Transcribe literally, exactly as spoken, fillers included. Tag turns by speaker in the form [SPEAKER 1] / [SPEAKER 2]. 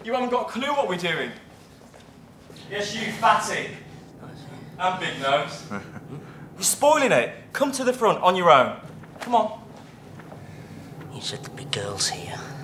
[SPEAKER 1] You haven't got a clue what we're doing. Yes, you fatty. And big nose. You're spoiling it. Come to the front on your own. Come on.
[SPEAKER 2] You said there'd be girls here.